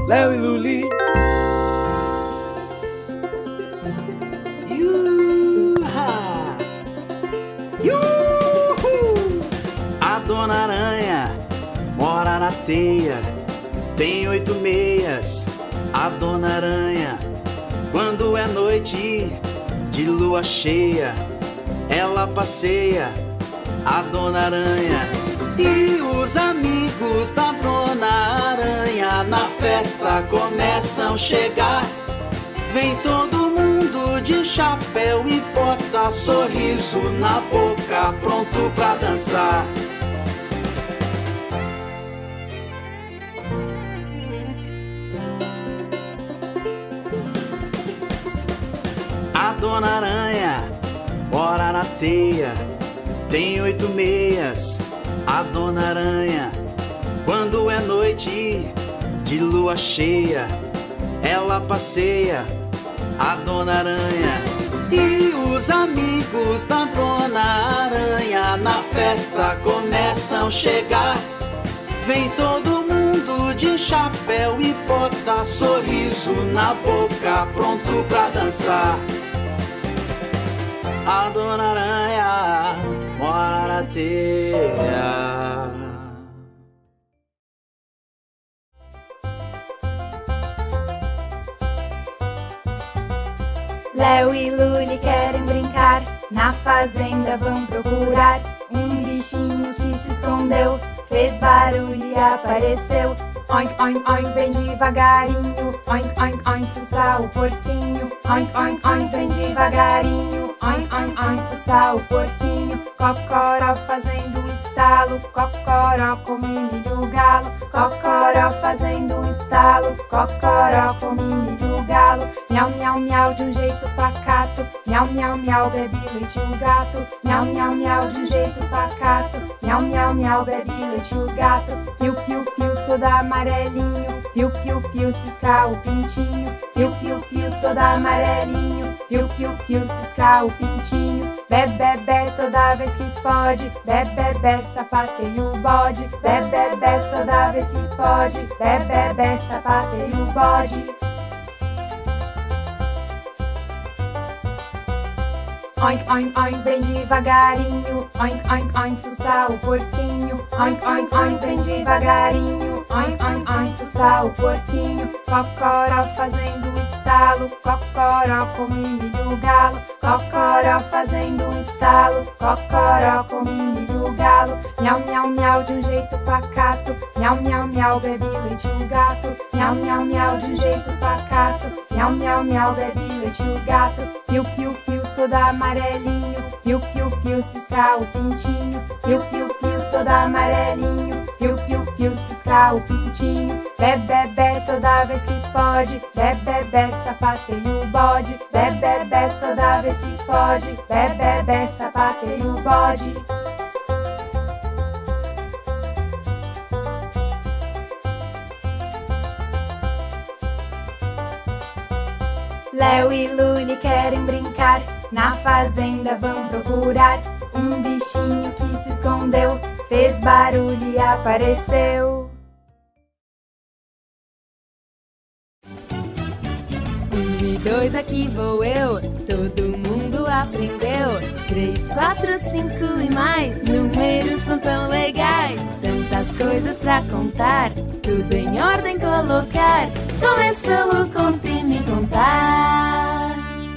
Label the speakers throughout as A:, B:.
A: Léo e Luli. Yuha! Yuhu! A Dona Aranha mora na teia, tem 8 meias. A Dona Aranha, quando é noite de lua cheia, ela passeia. A Dona Aranha e os amigos da Dona Aranha na festa começam a chegar. Vem todo mundo de chapéu e bota sorriso na boca, pronto pra dançar. A Dona Aranha mora na teia, tem 8 meias. A Dona Aranha, quando é noite de lua cheia, ela passeia. A Dona Aranha e os amigos da Dona Aranha na festa começam a chegar. Vem todo mundo de chapéu e bota sorriso na boca, pronto pra dançar. A Dona Aranha mora na teia.
B: Léo e Luli querem brincar, na fazenda vão procurar um bichinho que se escondeu, fez barulho e apareceu. Oink, oink, oink, bem devagarinho. Oink, oink, oink, fuçar o porquinho. Oink, oink, oink, bem devagarinho. Oink, oink, oink, fuçar o porquinho. Cocoró fazendo um estalo, cocoró come milho galo. Cocoró fazendo um estalo, cocoró come milho galo. Miau, miau, miau, de um jeito pacato. Miau, miau, miau, bebe leite o gato. Miau, miau, miau, de um jeito pacato. Miau, miau, miau, bebe leite o gato. Piu, piu, piu, todo amarelinho. Piu, piu, piu, cisca o pintinho. Piu, piu, piu, todo amarelinho. Piu, piu, piu, cisca o pintinho. Bé, bé, bé, toda vez que pode. Bé, bé, bé, sapateia o bode. Bé, bé, bé, toda vez que pode. Bé, bé, bé, sapateia o bode. Oink, oink, oink, bem devagarinho. Oink, oink, oink, fuçar o porquinho. Oink, oink, oink, bem devagarinho. Oink, oink, oink, fuçar o porquinho. Cocoró fazendo um estalo, cocoró come milho galo. Cocoró fazendo um estalo, cocoró come milho galo. Miau, miau, miau, de um jeito pacato. Miau, miau, miau, bebe leite o gato. Miau, miau, miau, de um jeito pacato. Miau, miau, miau, bebe leite o gato. Piu, piu, piu, todo amarelinho. Piu, piu, piu, cisca o pintinho. Piu, piu, piu, todo amarelinho. Piu, piu, piu, cisca o pintinho. Bé, bé, bé, toda vez que pode. Bé, bé, bé, sapateia o bode. Bé, bé, bé, toda vez que pode. Bé, bé, bé, sapateia o bode. Léo e Luli querem brincar, na fazenda vão procurar um bichinho que se escondeu, fez barulho e apareceu. 1 e 2, aqui vou eu, todo mundo aprendeu. 3, 4, 5 e mais, números são tão legais. Tantas coisas pra contar, tudo em ordem colocar. Começou o Conte Me Contar.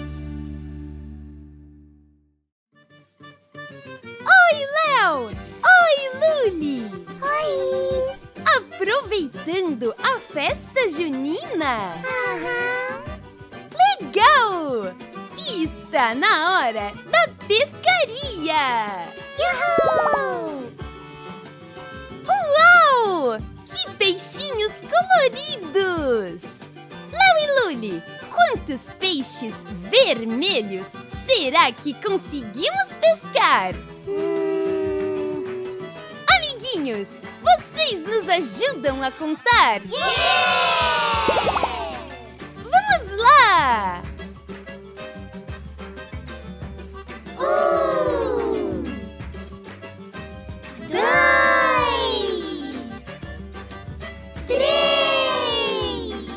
C: Oi, Léo! Oi, Luli!
D: Oi!
C: Aproveitando a festa junina?
D: Aham!
C: Legal! E está na hora da pescaria!
D: Uhul!
C: Uau! Que peixinhos coloridos! Léo e Luli, quantos peixes vermelhos será que conseguimos pescar? Amiguinhos, vocês nos ajudam a contar? Vamos lá!
D: 1, 2, 3,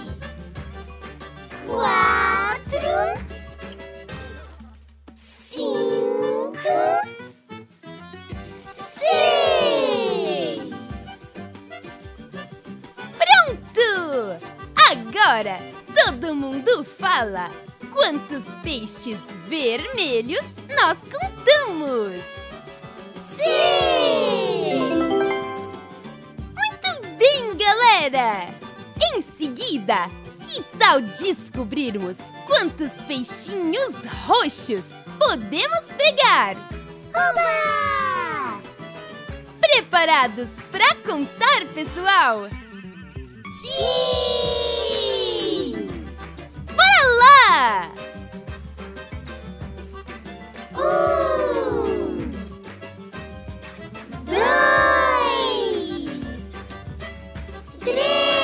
C: agora todo mundo fala. Quantos peixes vermelhos nós contamos?
D: Sim!
C: Muito bem, galera! Em seguida, que tal descobrirmos quantos peixinhos roxos podemos pegar?
D: Oba!
C: Preparados para contar, pessoal?
D: Sim!
C: Bora lá!
D: 1, 2, 3,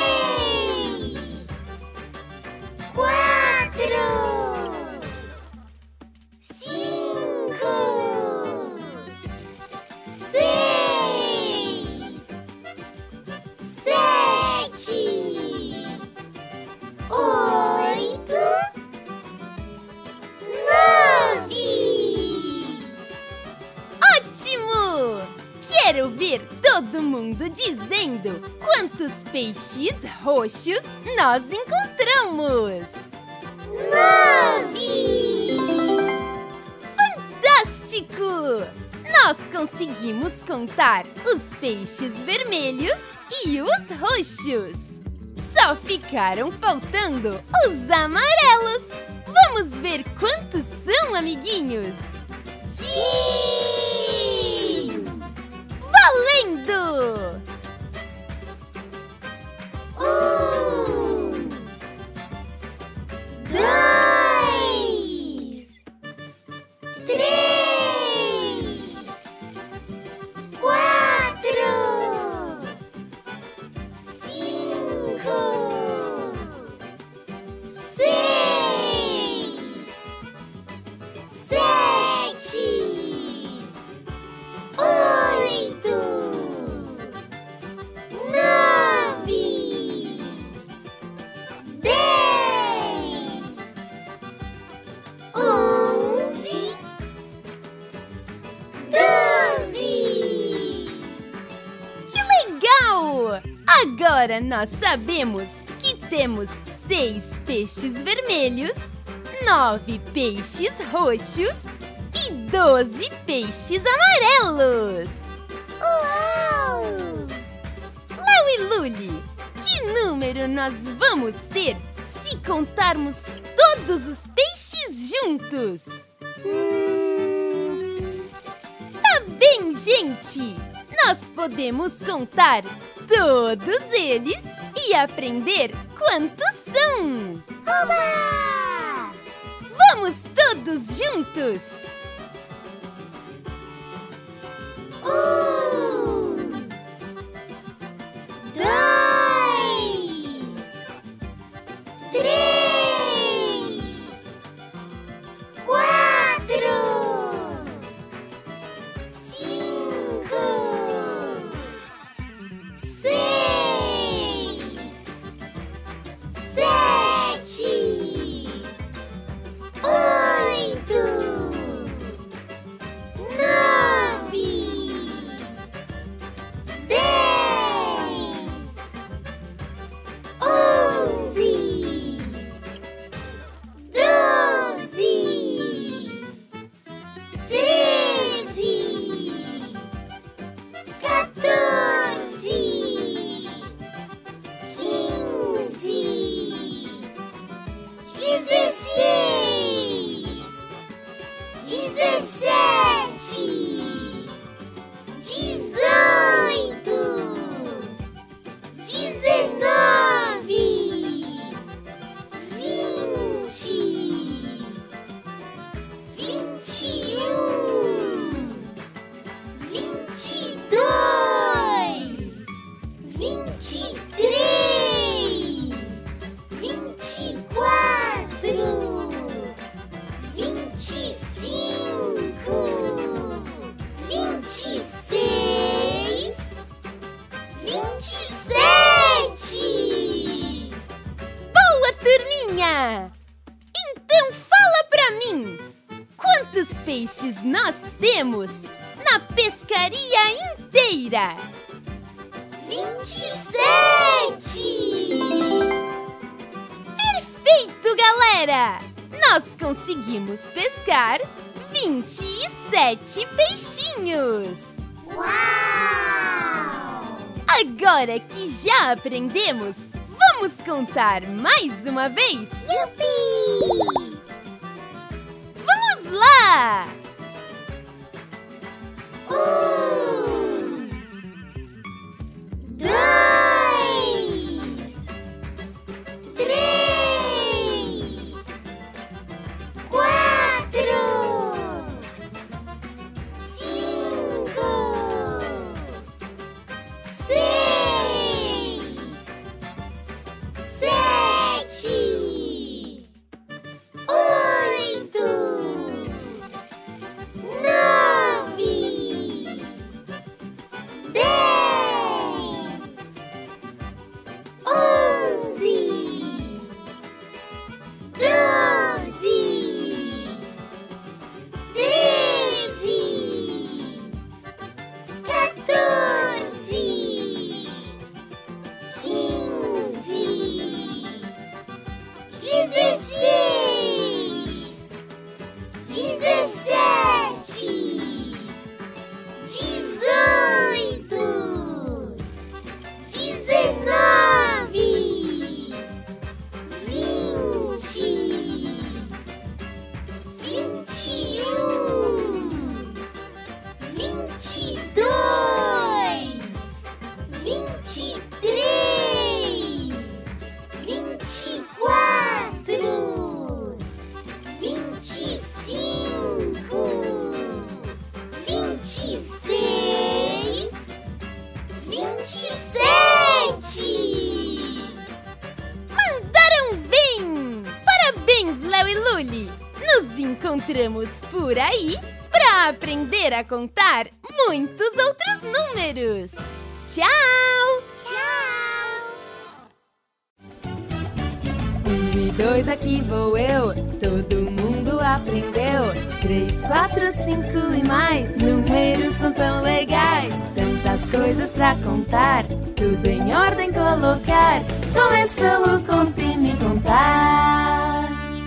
D: 4, 5, 6, 7, 8, 9.
C: Ótimo! Quero ver todo mundo dizendo quantos peixes roxos nós encontramos!
D: 9.
C: Fantástico! Nós conseguimos contar os peixes vermelhos e os roxos. Só ficaram faltando os amarelos. Vamos ver quantos são, amiguinhos?
D: Sim!
C: Valendo!
D: 1, 2, 3, 4, 5, 6, 7, 8, 9, 10, 11, 12.
C: Que legal! Agora nós sabemos que temos 6 peixes vermelhos, 9 peixes roxos e 12 peixes amarelos.
D: Uau!
C: Léo e Luli, que número nós vamos ter se contarmos todos os peixes juntos? Tá bem, gente! Nós podemos contar todos eles e aprender quantos são!
D: Oba!
C: Vamos todos juntos!
D: 1, 2, 3, 4, 5, 6, 7, 8, 9, 10, 11, 12, 13, 14, 15, 16, 17, 18, 19, 20, 21, 22, 23, 24, 25, 26, 27.
C: Boa, turminha! Então fala pra mim! Quantos peixes nós temos na pescaria inteira?
D: 27.
C: galera! Nós conseguimos pescar 27 peixinhos!
D: Uau!
C: Agora que já aprendemos, vamos contar mais uma vez?
D: Yupi!
C: Vamos lá!
D: 2, 3, 4, 5, 6, 7, 8, 9, 10, 11, 12, 13, 14, 15, 16, 17, 18, 19, 20, 21, 22, 23, 24, 25, 26, 27!
C: Mandaram bem! Parabéns, Léo e Luli! Nos encontramos por aí para aprender a contar muitos outros números! Tchau!
D: Tchau!
B: 1 e 2, aqui vou eu. Todo mundo aprendeu. 3, 4, 5 e mais. Números são tão legais. Tantas coisas pra contar. Tudo em ordem colocar. Começou o Conte-me Contar.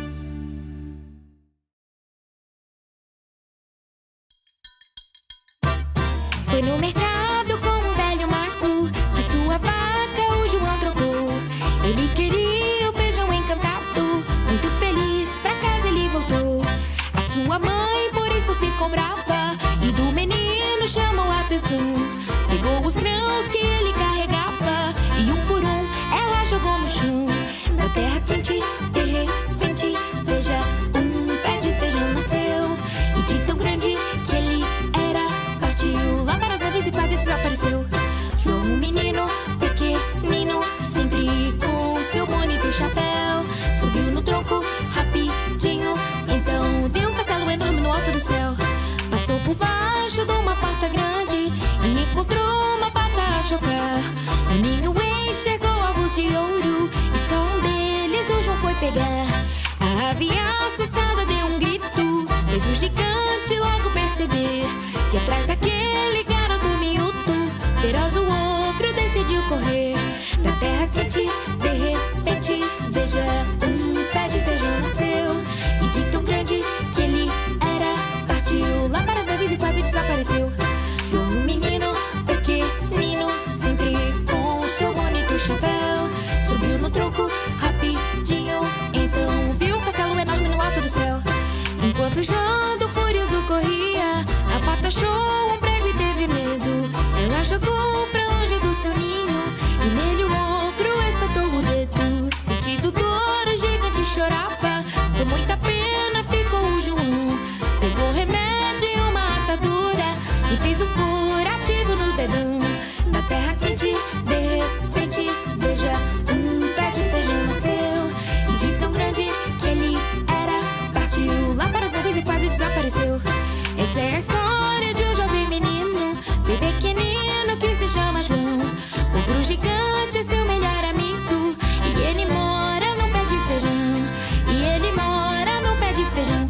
E: Foi no mercado com um velho Marco que sua vaca o João trocou. Ele queria o feijão encantado, muito feliz pra casa ele voltou. A sua mãe por isso ficou brava e do menino chamou a atenção. Pegou os grãos que ele carregava e um por um ela jogou no chão. Na terra quente, de repente, veja, um pé de feijão nasceu. E de tão grande que ele era, partiu lá para as nuvens e quase desapareceu. João, um menino pequenino, sempre com seu bonito chapéu, subiu no tronco rapidinho, então viu um castelo enorme no alto do céu. Passou por baixo de uma porta grande e encontrou uma pata a chocar. No ninho enxergou ovos de ouro e só um deles o João foi pegar. A ave assustada deu um grito, fez o gigante logo perceber que atrás daquele garoto miúdo, feroz o outro decidiu correr. Da terra quente, de repente, veja, um pé de feijão nasceu. E de tão grande que ele era, partiu lá para as nuvens e quase desapareceu. João, um menino pequenino, sempre com o seu bonito chapéu, subiu no tronco rapidinho, então viu um castelo enorme no alto do céu. Enquanto João do furioso corria, a pata achou um prego e teve medo. Ela jogou pra longe do seu ninho e nele o ogro espetou o dedo. Sentindo dor, o gigante chorava, com muita pena ficou o João. Pegou remédio e uma atadura e fez um curativo no dedão. Na terra quente, de repente, veja, um pé de feijão nasceu. E de tão grande que ele era, partiu lá para as nuvens e quase desapareceu. Essa é a história de um jovem menino, bem pequenino, que se chama João. O ogro gigante é seu melhor amigo e ele mora num pé de feijão. E ele mora num pé de feijão.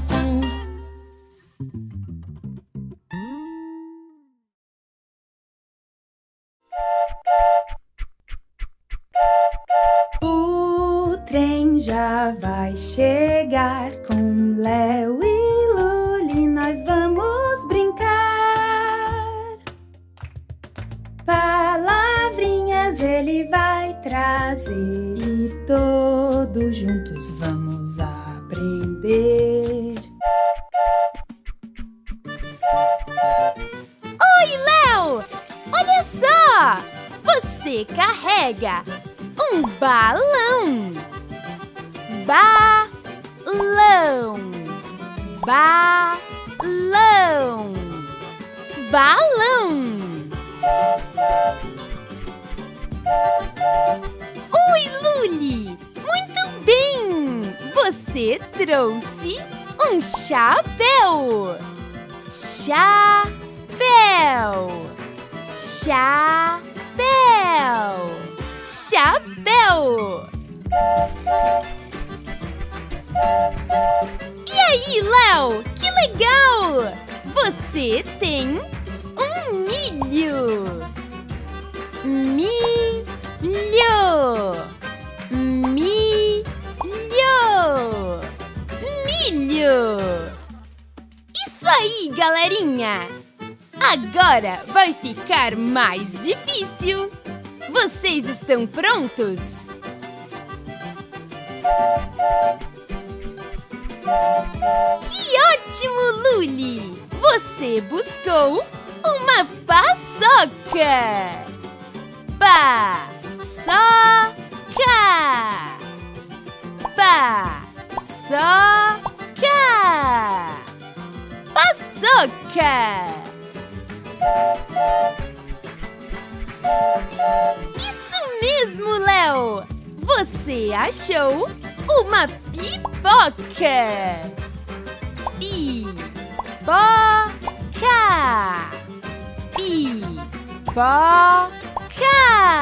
B: O trem já vai chegar. Com Léo e Luli nós vamos brincar. Palavrinhas ele vai trazer e todos juntos vamos aprender.
C: Oi, Léo! Olha só! Você carrega um balão. Balão. Balão. Balão. Oi, Luli! Muito bem! Você trouxe um chapéu. Chapéu. Chapéu. Chapéu. E aí, Léo? Que legal! Você tem um milho. Milho. Milho. Milho. Isso aí, galerinha! Agora vai ficar mais difícil. Vocês estão prontos? Que ótimo, Luli! Você buscou uma paçoca! Paçoca! Paçoca! Paçoca! Isso mesmo, Léo! Você achou uma pipoca! Pipoca! Pipoca!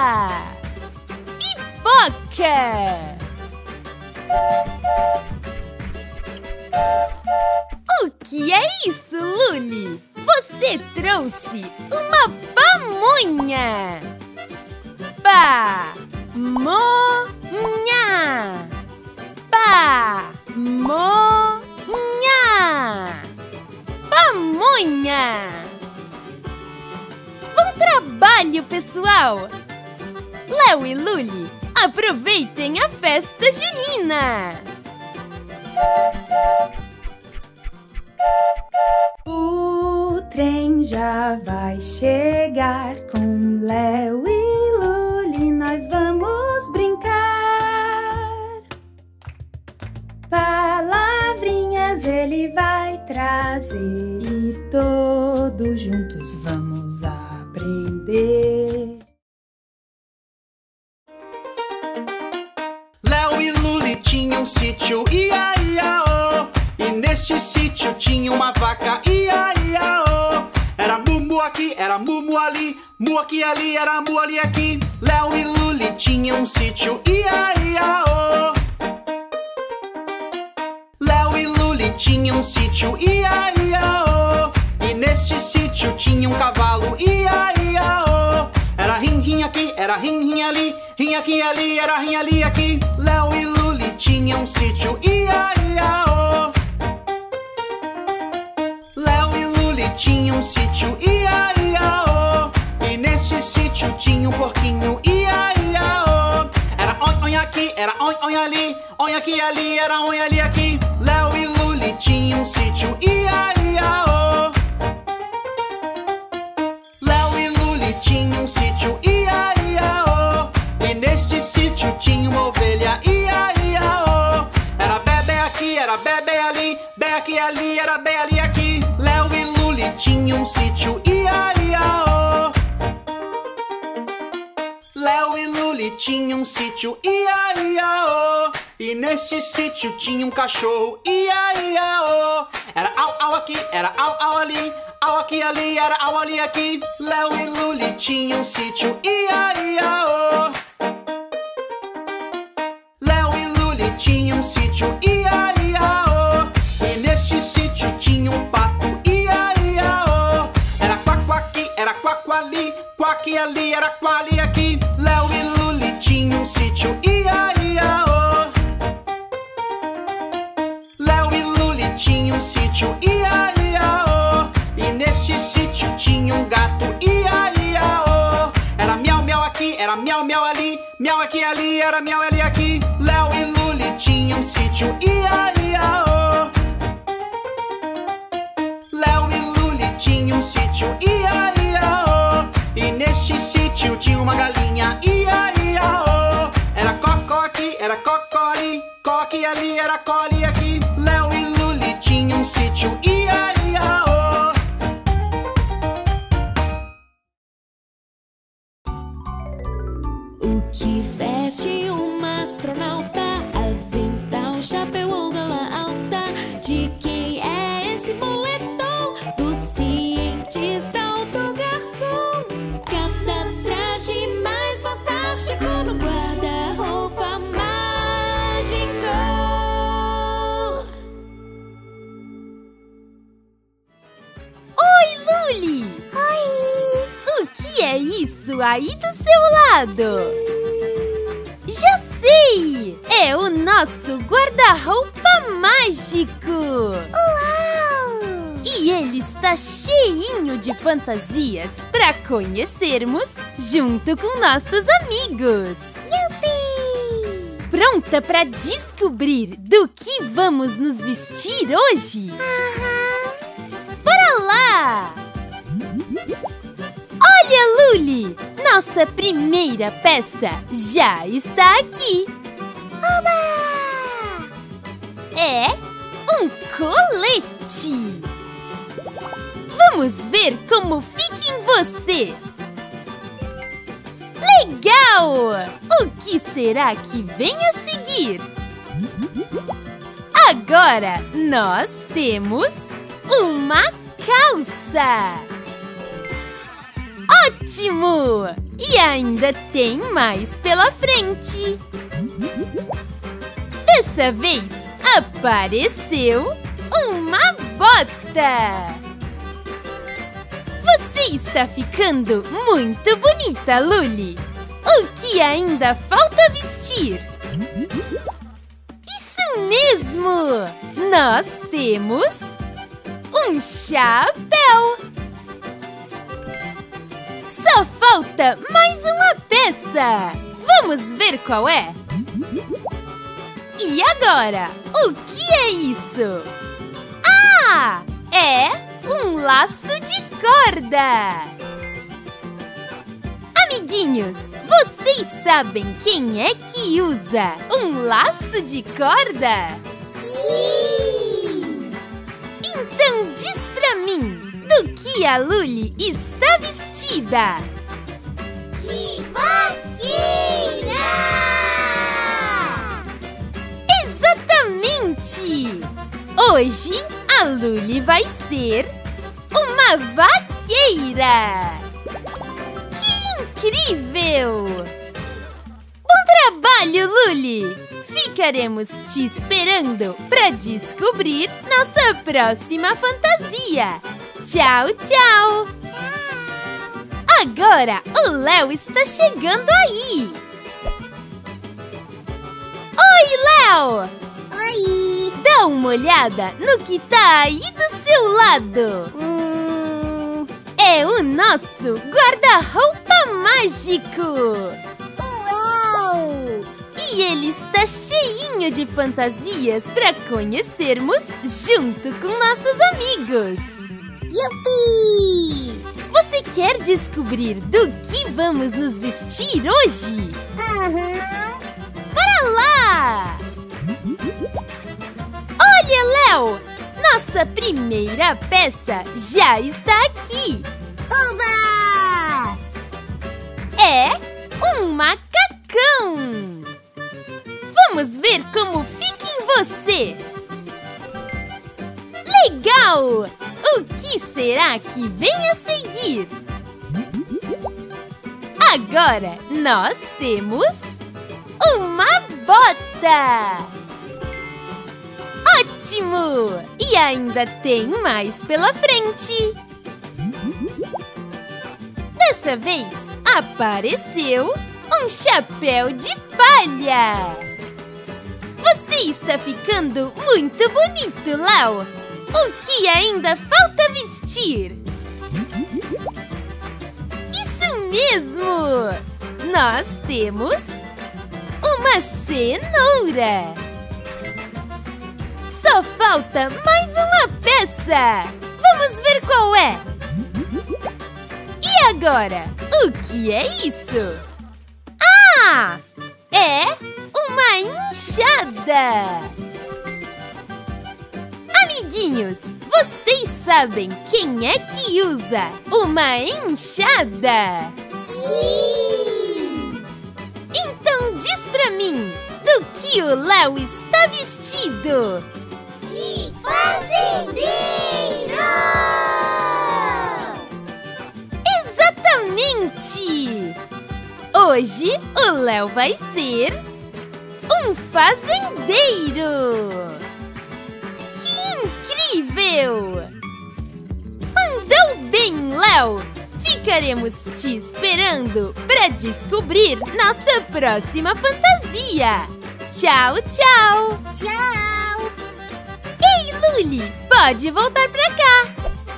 C: Pipoca! O que é isso, Luli? Você trouxe uma pamonha! Pamonha! Pamonha! Pamonha! Bom trabalho, pessoal! Léo e Luli, aproveitem a festa junina!
B: O trem já vai chegar. Com Léo e Luli nós vamos brincar. Palavrinhas ele vai trazer e todos juntos vamos aprender.
A: Léo e Luli tinham um sítio, ia, ia, oh. E neste sítio tinha uma vaca, ia, ia, oh. Era mumu aqui, era mumu ali, mu aqui ali, era mu ali aqui. Léo e Luli tinham um sítio, ia, ia, oh. Léo e Luli tinham um sítio, ia, ia, oh. E neste sítio tinha um cavalo, ia, ia, oh. Era rim aqui, era rim ali, rim aqui ali, era rim ali aqui. Léo e Luli tinham um sítio, ia, ia, oh. Léo e Luli tinham um sítio, ia, ia, oh. E nesse sítio tinha um porquinho, ia, ia, oh. Era oi aqui, era oi ali, oi aqui ali, era oi ali aqui. Léo e Luli tinham um sítio, ia, ia, oh. Léo e Luli tinham um sítio, ia, ia, oh. E neste sítio tinha uma ovelha, ia, ia, oh. Era bebê aqui, era bebê ali, bé aqui ali, era bé ali aqui. Léo e Luli tinham um sítio, ia, ia, oh. Léo e Luli tinham um sítio, ia, ia, oh. E neste sítio tinha um cachorro, ia, ia, oh. Era au aqui, era au ali, au aqui ali, era au ali aqui. Léo e Luli tinham um sítio, ia, ia, oh. Léo e Luli tinham um sítio, ia, ia, oh. E neste sítio tinha um pato, ia, ia, oh. Era quaco aqui, era quaco ali, quaque ali, era quali aqui. Léo e Luli tinham um sítio, ia, ia, oh. miau ali, miau aqui ali, era miau ali aqui. Léo e Luli tinham um sítio, ia, ia, oh. Léo e Luli tinham um sítio, ia, ia, oh. E neste sítio tinha uma galinha, ia, ia, oh. Era cocó aqui, era cocó ali, coque ali, era cole aqui. Léo e Luli tinham um sítio, ia, ia, oh.
E: O que veste uma astronauta? Avental, chapéu ou gola alta? De quem é esse moletom? Do cientista ou do garçom? Cada traje mais fantástico no guarda-roupa mágico.
C: Oi, Luli!
D: Oi!
C: O que é isso aí do seu lado? Já sei! É o nosso guarda-roupa mágico!
D: Uau!
C: E ele está cheinho de fantasias para conhecermos junto com nossos amigos!
D: Yupi!
C: Pronta para descobrir do que vamos nos vestir hoje?
D: Aham!
C: Bora lá! Olha, Luli! Nossa primeira peça já está aqui!
D: Oba!
C: É um colete! Vamos ver como fica em você! Legal! O que será que vem a seguir? Agora nós temos uma calça! Ótimo! E ainda tem mais pela frente! Dessa vez apareceu uma bota! Você está ficando muito bonita, Luli! O que ainda falta vestir? Isso mesmo! Nós temos um chapéu! Só falta mais uma peça! Vamos ver qual é? E agora? O que é isso? Ah! É um laço de corda! Amiguinhos, vocês sabem quem é que usa um laço de corda?
D: Sim!
C: Então diz pra mim, do que a Luli está vestida?
D: De vaqueira!
C: Exatamente! Hoje a Luli vai ser uma vaqueira! Que incrível! Bom trabalho, Luli! Ficaremos te esperando para descobrir nossa próxima fantasia! Tchau, tchau! Agora o Léo está chegando aí! Oi, Léo!
D: Oi!
C: Dá uma olhada no que tá aí do seu lado! É o nosso guarda-roupa mágico!
D: Uau!
C: E ele está cheinho de fantasias para conhecermos junto com nossos amigos!
D: Yupi!
C: Você quer descobrir do que vamos nos vestir hoje?
D: Aham!
C: Bora lá! Olha, Léo! Nossa primeira peça já está aqui!
D: Oba!
C: É um macacão! Vamos ver como fica em você! Legal! O que será que vem a seguir? Agora nós temos uma bota! Ótimo! E ainda tem mais pela frente! Dessa vez apareceu um chapéu de palha! Você está ficando muito bonito, Léo! O que ainda falta vestir? Isso mesmo! nós temos uma cenoura. Só falta mais uma peça. Vamos ver qual é. E agora? O que é isso? Ah! É uma enxada. Amiguinhos, vocês sabem quem é que usa uma enxada?
D: Sim!
C: Então diz pra mim, do que o Léo está vestido?
D: De fazendeiro!
C: Exatamente! Hoje o Léo vai ser um fazendeiro! Que incrível! Mandou bem, Léo! Ficaremos te esperando para descobrir nossa próxima fantasia! Tchau, tchau!
D: Tchau!
C: Ei, Luli, pode voltar pra cá!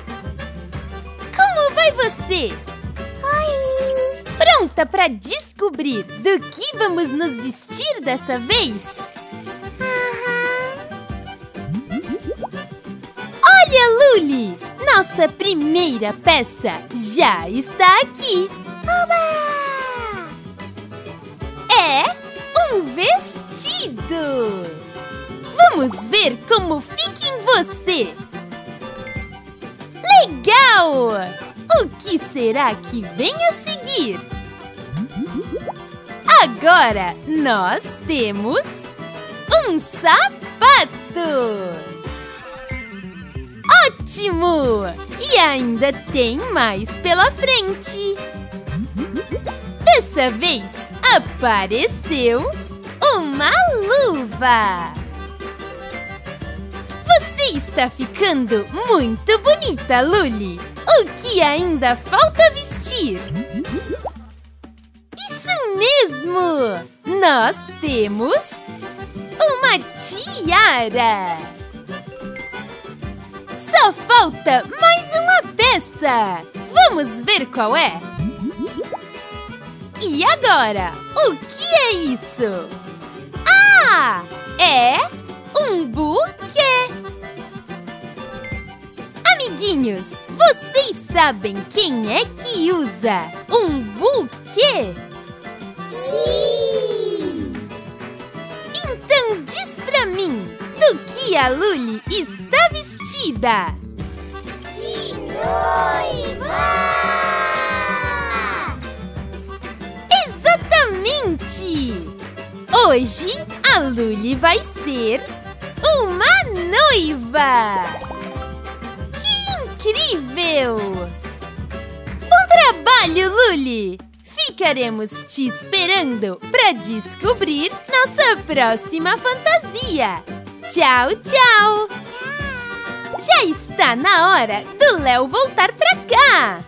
C: Como vai você?
D: Oi!
C: Pronta para descobrir do que vamos nos vestir dessa vez? Olha, Luli! Nossa primeira peça já está aqui!
D: Oba!
C: É um vestido! Vamos ver como fica em você! Legal! O que será que vem a seguir? Agora nós temos um sapato! Ótimo! E ainda tem mais pela frente! Dessa vez apareceu uma luva! Você está ficando muito bonita, Luli! O que ainda falta vestir? Isso mesmo! Nós temos uma tiara! Só falta mais uma peça! Vamos ver qual é? E agora? O que é isso? Ah! É um buquê! Amiguinhos, vocês sabem quem é que usa um buquê?
D: Sim!
C: Então diz pra mim, do que a Luli está vestida?
D: De noiva!
C: Exatamente! Hoje a Luli vai ser uma noiva! Que incrível! Bom trabalho, Luli! Ficaremos te esperando para descobrir nossa próxima fantasia! Tchau, tchau! Já está na hora do Léo voltar pra cá!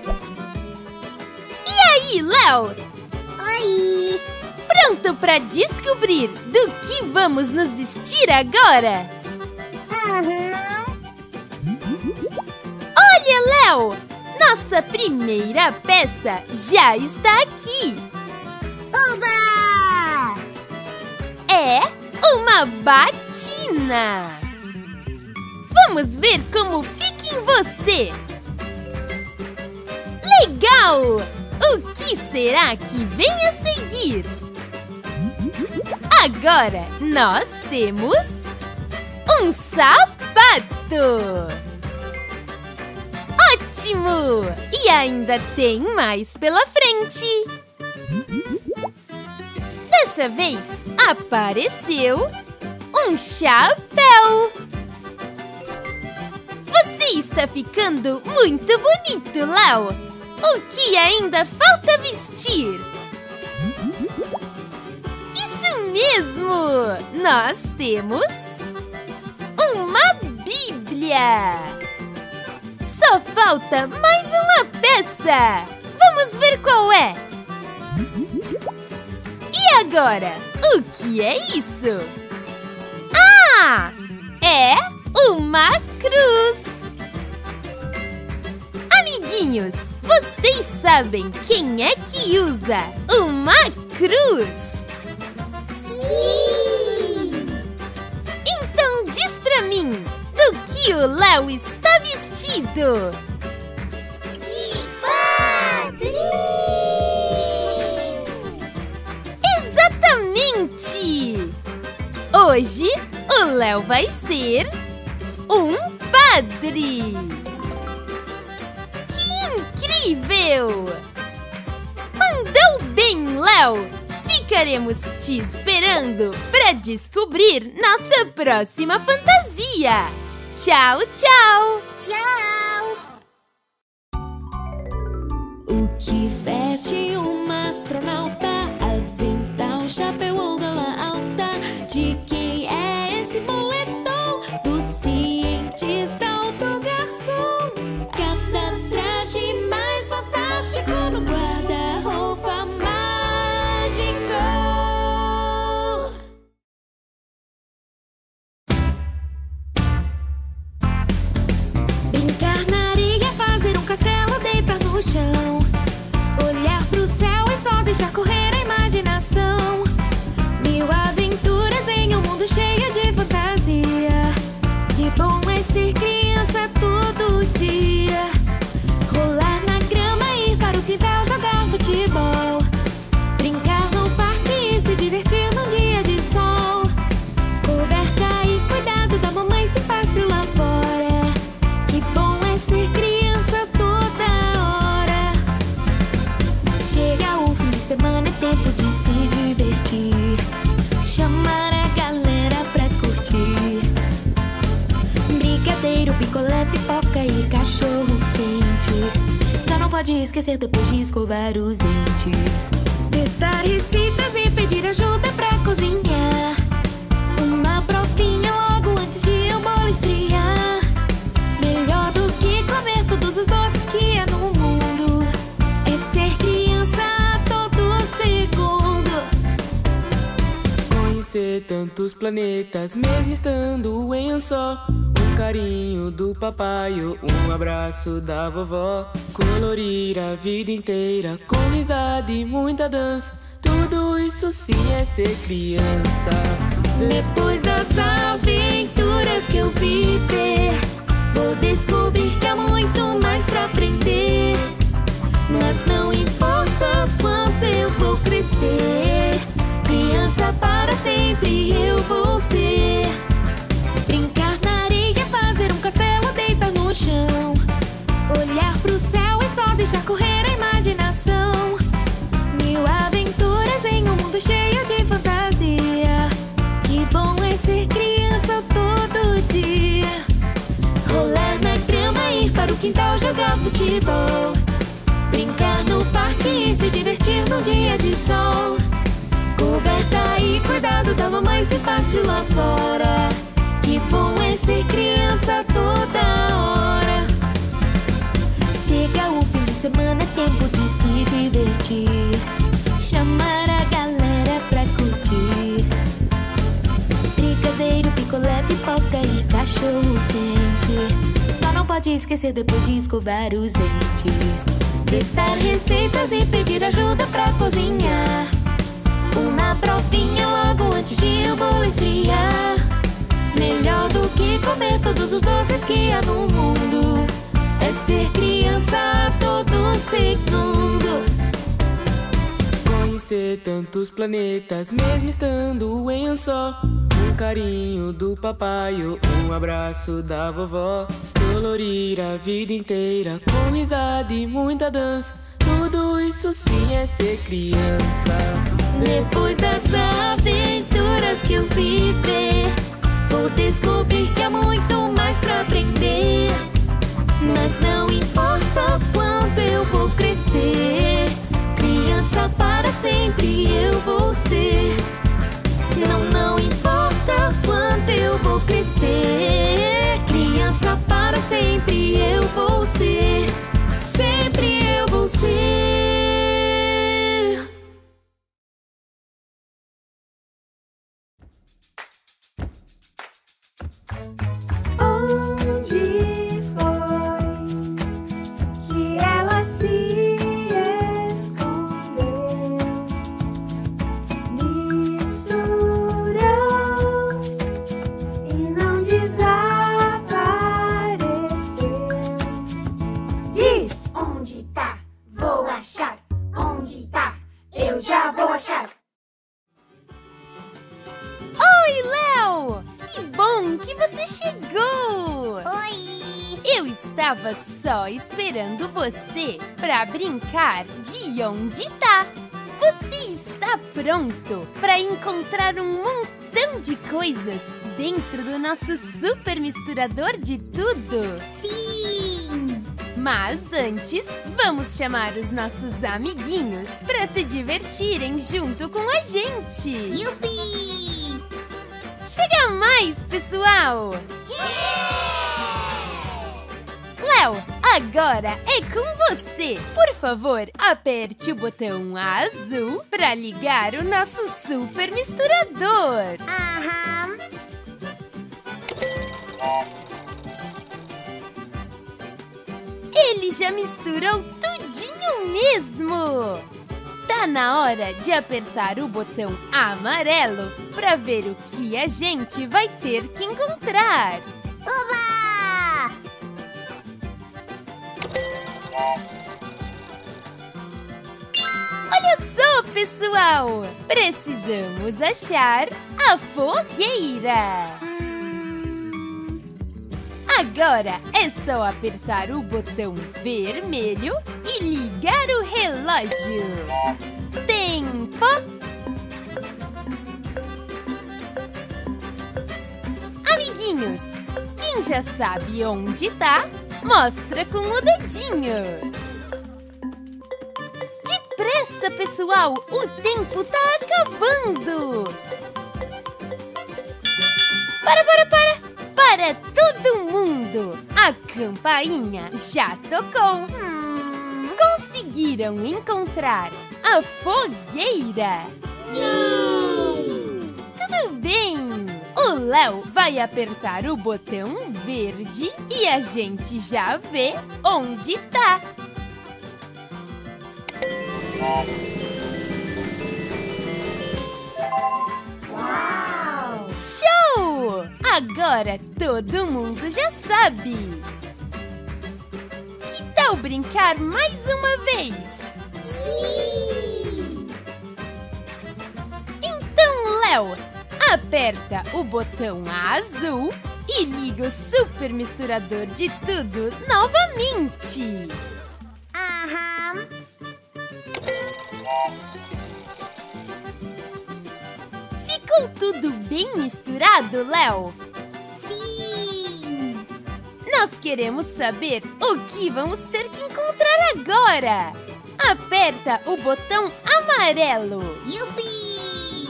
C: E aí, Léo?
D: Oi!
C: Pronto para descobrir do que vamos nos vestir agora?
D: Aham!
C: Olha, Léo! Nossa primeira peça já está aqui!
D: Oba!
C: É uma batina! Vamos ver como fica em você! Legal! O que será que vem a seguir? Agora nós temos um sapato! Ótimo! E ainda tem mais pela frente! Dessa vez apareceu um chapéu! Você está ficando muito bonito, Léo! O que ainda falta vestir? Isso mesmo! Nós temos uma Bíblia! Só falta mais uma peça! Vamos ver qual é! E agora? O que é isso? Ah! É uma cruz! Amiguinhos, Vocês sabem quem é que usa uma cruz?
D: Sim!
C: Então diz pra mim, do que o Léo está vestido?
D: De padre!
C: Exatamente! Hoje o Léo vai ser um padre! Que incrível! Mandou bem, Léo! Ficaremos te esperando para descobrir nossa próxima fantasia! Tchau, tchau!
D: Tchau!
E: O que veste uma astronauta? Avental, chapéu ou gola alta? De quem é esse moletom? Do cientista ou do garçom? Cada traje mais fantástico no guarda-roupa mágico. Brincar na areia, fazer um castelo, deitar no chão, olhar pro céu e só deixar correr a imaginação. Mil aventuras em um mundo cheio de fantasia. Que bom é ser criança todo dia. Rolar na grama, ir para o quintal, jogar futebol, brincar no parque e se divertir num dia de sol. Coberta e cuidado da mamãe se faz frio lá fora. Que bom é ser criança toda hora. Chega o fim de semana, é tempo de se divertir, chamar a galera pra curtir. Brigadeiro, picolé, pipoca e cachorro quente. Só não pode esquecer depois de escovar os dentes. Testar receitas e pedir ajuda pra cozinhar. Uma provinha logo antes de o bolo esfriar. Melhor do que comer todos os doces que há no mundo é ser criança a todo segundo.
F: Conhecer tantos planetas, mesmo estando em um só. Um carinho do papai, um abraço da vovó. Colorir a vida inteira com risada e muita dança. Tudo isso sim é ser criança.
E: Depois das aventuras que eu viver, vou descobrir que há muito mais pra aprender. Mas não importa quanto eu vou crescer, criança para sempre eu vou ser. Brincar na areia, fazer um castelo, deitar no chão, olhar pro céu e só deixar correr a imaginação. Mil aventuras em um mundo cheio de fantasia. Que bom é ser criança todo dia. Rolar na grama, ir para o quintal, jogar futebol, brincar no parque e se divertir num dia de sol. Coberta e cuidado da mamãe se faz frio lá fora. Que bom é ser criança toda hora. Chega o fim de semana, é tempo de se divertir, chamar a galera pra curtir. Brigadeiro, picolé, pipoca e cachorro quente. Só não pode esquecer depois de escovar os dentes. Testar receitas e pedir ajuda pra cozinhar. Uma provinha logo antes de o bolo esfriar. Melhor do que comer todos os doces que há no mundo é ser criança a todo segundo.
F: Conhecer tantos planetas, mesmo estando em um só. Um carinho do papai, um abraço da vovó. Colorir a vida inteira com risada e muita dança. Tudo isso sim é ser criança.
E: Depois das aventuras que eu viver, vou descobrir que há muito mais pra aprender. Mas não importa quanto eu vou crescer, criança para sempre eu vou ser. Não importa quanto eu vou crescer, criança para sempre eu vou ser. Sempre eu vou ser.
B: Onde foi que ela se
C: chegou!
D: Oi!
C: Eu estava só esperando você para brincar de onde tá. Você está pronto para encontrar um montão de coisas dentro do nosso super misturador de tudo?
D: Sim!
C: Mas antes, vamos chamar os nossos amiguinhos para se divertirem junto com a gente.
D: Yupi!
C: Chega mais, pessoal! Léo, agora é com você. Por favor, aperte o botão azul para ligar o nosso super misturador.
D: Aham!
C: Ele já misturou tudinho mesmo! Tá na hora de apertar o botão amarelo para ver o que a gente vai ter que encontrar.
D: Oba!
C: Olha só, pessoal! Precisamos achar a fogueira. Agora é só apertar o botão vermelho e ligar o relógio. Tempo! Amiguinhos, quem já sabe onde tá, mostra com o dedinho. Depressa, pessoal! O tempo tá acabando! Para todo mundo! A campainha já tocou! Conseguiram encontrar a fogueira?
D: Sim!
C: Tudo bem! O Léo vai apertar o botão verde e a gente já vê onde tá!
D: Uau!
C: Show! Agora todo mundo já sabe! Que tal brincar mais uma vez?
D: Sim!
C: Então, Léo, aperta o botão azul e liga o super misturador de tudo novamente!
D: Aham!
C: Ficou tudo bem misturado, Léo?
D: Sim!
C: Nós queremos saber o que vamos ter que encontrar agora! Aperta o botão amarelo!
D: Yupi!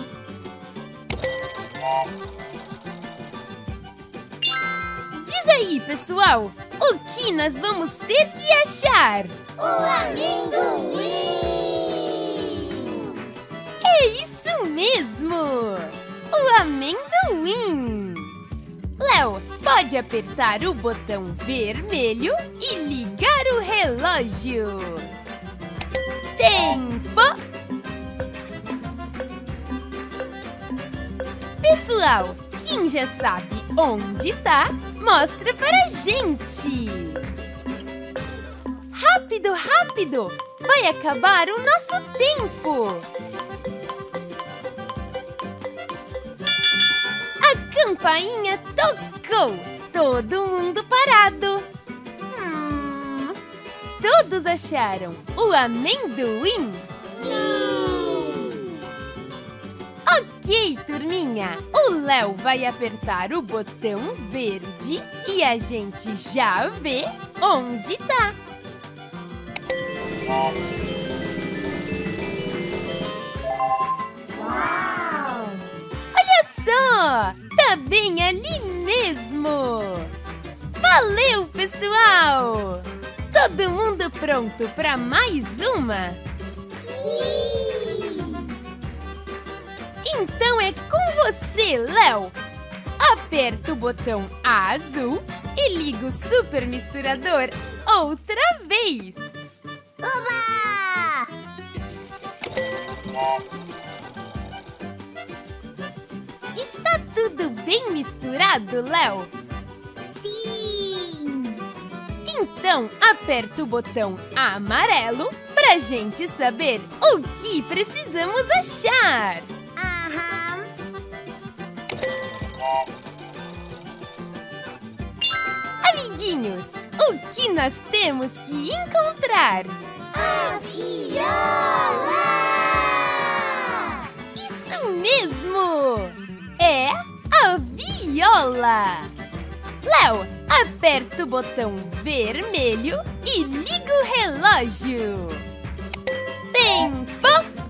C: Diz aí, pessoal, o que nós vamos ter que achar?
D: O amendoim!
C: É isso mesmo! O amendoim! Léo, pode apertar o botão vermelho e ligar o relógio. Tempo! Pessoal, quem já sabe onde tá, mostra pra gente! Rápido, rápido! Vai acabar o nosso tempo! A campainha tocou! Todo mundo parado! Todos acharam o amendoim?
D: Sim!
C: Ok, turminha! O Léo vai apertar o botão verde e a gente já vê onde tá!
D: Uau!
C: Olha só! Tá bem ali mesmo! Valeu, pessoal! Todo mundo pronto para mais uma?
D: Sim!
C: Então é com você, Léo! Aperta o botão azul e liga o super misturador outra vez!
D: Oba!
C: Está tudo bem misturado, Léo?
D: Sim!
C: Então aperta o botão amarelo pra gente saber o que precisamos achar!
D: Aham!
C: nós temos que encontrar?
D: A viola!
C: Isso mesmo! É a viola! Léo, aperta o botão vermelho e liga o relógio. Tempo!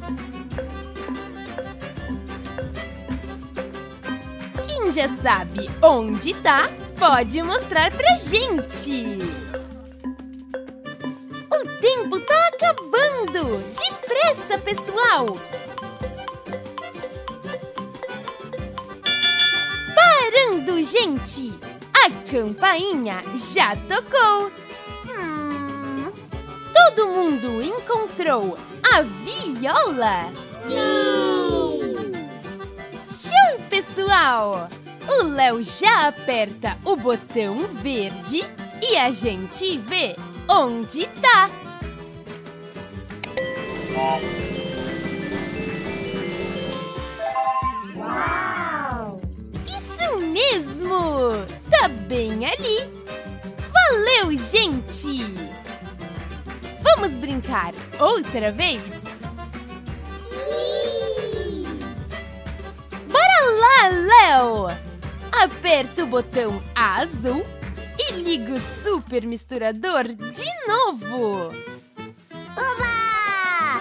C: Quem já sabe onde tá, pode mostrar pra gente. O tempo tá acabando! Depressa, pessoal! Parando, gente! A campainha já tocou! Todo mundo encontrou a viola?
D: Sim!
C: Show, pessoal! O Léo já aperta o botão verde e a gente vê onde tá.
D: Uau!
C: Isso mesmo! Tá bem ali. Valeu, gente! Vamos brincar outra vez?
D: Sim!
C: Bora lá, Léo! Aperta o botão azul e liga o super misturador de novo.
D: Oba!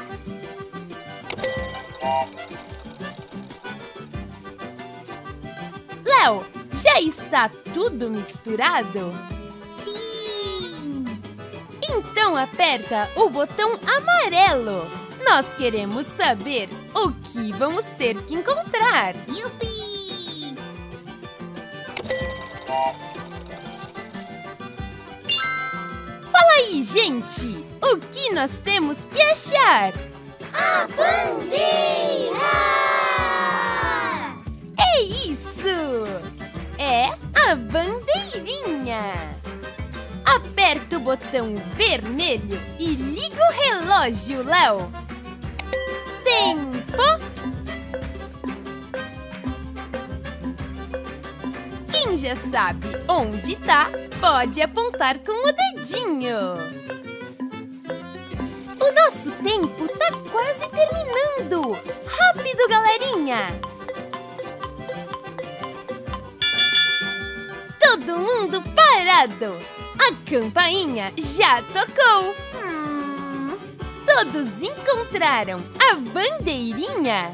C: Léo, já está tudo misturado?
D: Sim!
C: Então aperta o botão amarelo. Nós queremos saber o que vamos ter que encontrar.
D: Yupi!
C: Fala aí, gente! O que nós temos que achar?
D: A bandeira!
C: É isso! É a bandeirinha! Aperta o botão vermelho e liga o relógio, Léo! Tempo! Quem já sabe onde tá, pode apontar com o dedinho! O nosso tempo tá quase terminando! Rápido, galerinha! Todo mundo parado! A campainha já tocou! Todos encontraram a bandeirinha?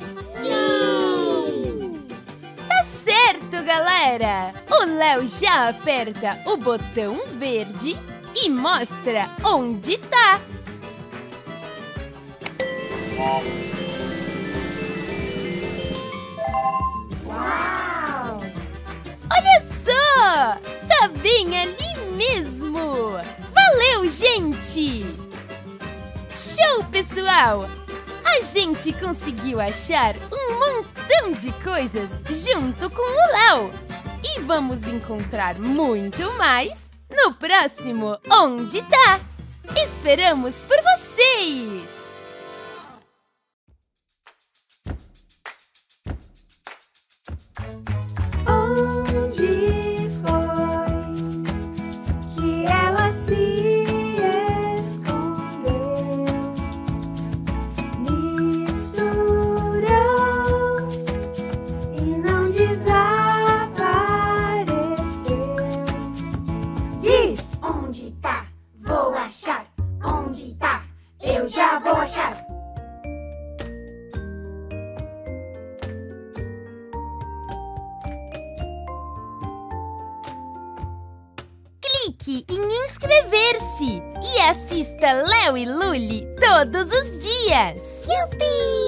D: Sim!
C: Tá certo, galera! O Léo já aperta o botão verde e mostra onde tá!
D: Uau!
C: Olha só! Tá bem ali mesmo! Valeu, gente! Show, pessoal! A gente conseguiu achar um montão de coisas junto com o Léo! E vamos encontrar muito mais no próximo Onde Tá? Esperamos por vocês!
B: Onde foi que ela se escondeu? Misturou e não desapareceu. Diz onde tá, vou achar. Onde tá, eu já vou achar.
C: Clique em inscrever-se e assista Léo e Luli todos os dias!
D: Yupi!